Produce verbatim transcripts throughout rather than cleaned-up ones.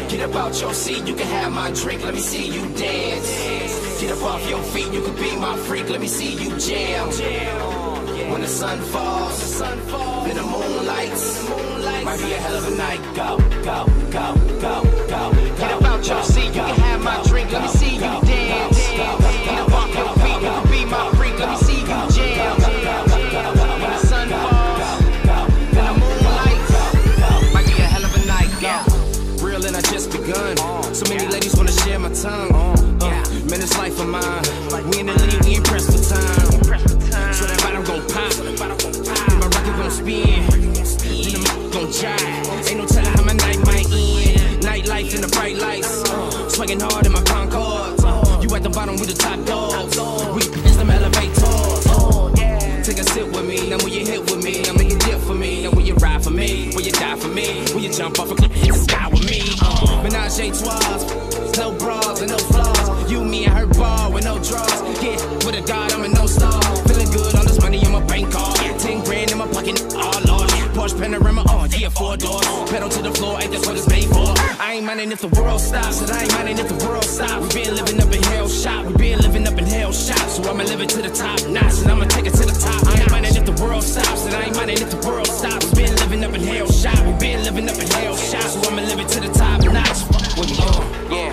Get up out your seat, you can have my drink, let me see you dance. Get up off your feet, you can be my freak, let me see you jam. When the sun falls, in the moonlight, might be a hell of a night. Go, go, go, go, go. Get up out your seat, you can have my drink, let me see you dance. Get up off your feet, you can be my freak, let me see you jam. When the sun falls, in the moonlight, might be a hell of a night. Go. Real and I just begun. So many ladies wanna share my tongue. Uh, man, this life of mine. We in the league, we ain't pressed for time. So that bottom gon' pop, then my record gon' spin, then the m*** gon' jive. Ain't no telling how my night might end. Nightlife in the bright lights, uh, swinging hard in my Concords. Uh, you at the bottom with the top dogs. We is them elevators. Uh, take a sip with me, now when you hit with me, now make a dip for me. Now when you ride for me, will you die for me? Will you jump off a cliff and hit the sky with me? Uh, Menage a trois, no bras and no flaws. You, me, and her ball with no draws. Yeah, with a god, I'm a no star. Feeling good, all this money in my bank card. Ten grand in my pocket, all large. Porsche panorama on, yeah, four doors. Pedal to the floor, ain't that's what it's made for. I ain't minding if the world stops, and I ain't minding if the world stops. We been living up in hell shop, we been living up in hell shop. So I'ma live it to the top notch, and I'ma take it to the top. I ain't minding if the world stops, and I ain't minding if the world stops. We been living up in hell shop, we been living up in hell shop. So I'ma live it to the top notch. With me, uh, yeah,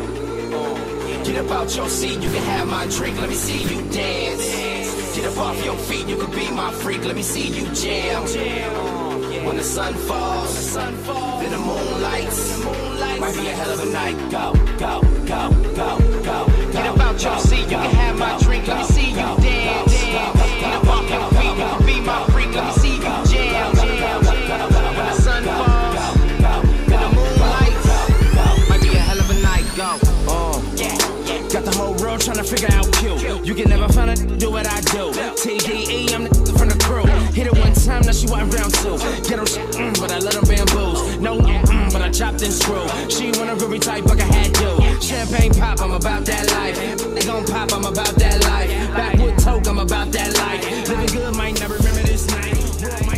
yeah. Get up out your seat, you can have my drink, let me see you dance. Get up off your feet, you can be my freak, let me see you jam. When the sun falls, in the moonlight, might be a hell of a night. Go, go, go, go, go. Get up out your seat, you can have my drink, let me see you dance. Get up off your feet, you can be my freak, let me see you jam. When the sun falls, in the moonlight, might be a hell of a night. Go. Got the whole world tryna figure out Q. You can never find a do what I do. T D E, I'm the from the crew. Hit it one time, now she want round two. Get on shit, mm, but I let them bamboos. No, mm, but I chopped and screw. She want a groovy type, but I had to. Champagne pop, I'm about that life. They gon' pop, I'm about that life. Backwood toke, I'm about that life. Living good, might never remember this night.